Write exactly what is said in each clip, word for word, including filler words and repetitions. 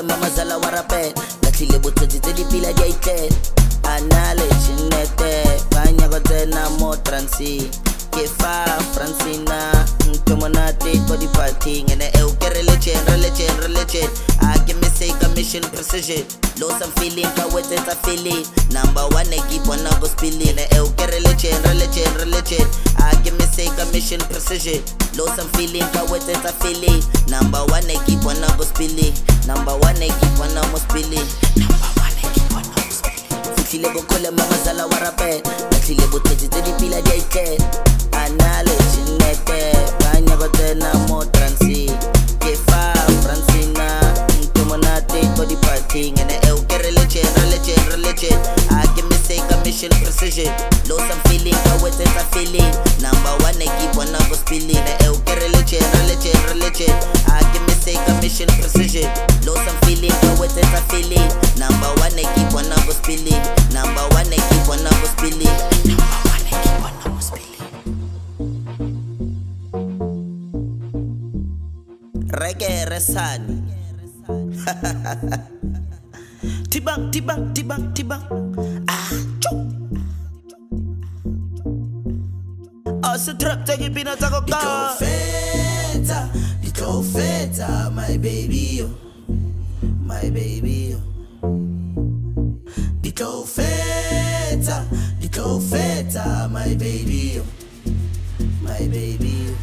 khole mama zala wa rapela latlhile botsotsi tse di pila di a itlela ana le chinete banya go tsena mo transi ke fa Francina ntho monate ko di parking ene e o ke re legend re legend re legend a ke me say ka mission precision low some feeling ka wetsetsa feeling number one e keep on go spilling ene e o ke re legend re legend re legend a ke me say ka mission precision low some feeling ka wetsetsa feeling number one e keep on go spilling number one e keep on go spilling number one e keep on go spilling fihlile go khole mama zala wa rapela latlhile botsotsi tse di pila di a itlela ana le chinete banya go tsena mo transi ke fa Francina ntho monate ko di parking ene e o ke re legend re legend re legend a ke me say ka mission precision low some feeling ka wetsetsa feeling number one e keep on go spilling ene e o ke re legend re legend re legend a ke me say ka mission precision low some feeling ka wetsetsa feeling number one e keep on go spilling number one e keep on go spilling number one e keep on go spilling Reggae Resani Tibang, tibang, tibang, tibang Ah, choo Oh, se trap, take it, peanut, go Dito feta, dito feta, my baby, yo My baby, yo Dito feta, dito feta, my baby, yo My baby, yo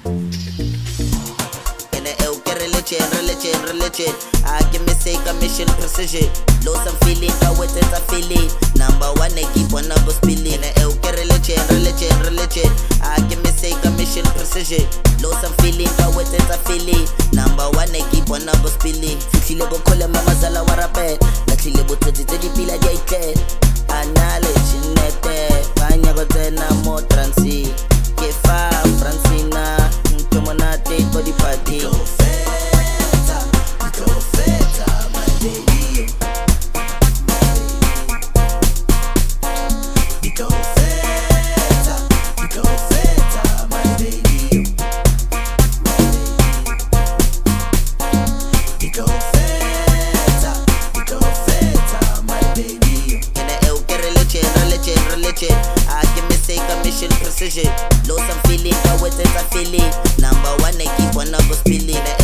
Legend, legend, legend. I give me say ka mission precision. Low some feeling, ka wetsetsa feeling. Number one, I keep on go spilling. E o ke re legend, legend, legend. I give me say ka mission precision. Low some feeling, ka wetsetsa feeling. Number one, I keep on go spilling. Fihlile go khole mama zala wa rapela latlhile botsotsi tse di pila di a itlela ana le chinete banya go tsena mo transi ke fa Francina ntho monate ko di party precision. Low some feeling, ka wetsetsa feeling. Number one, I keep on go spilling.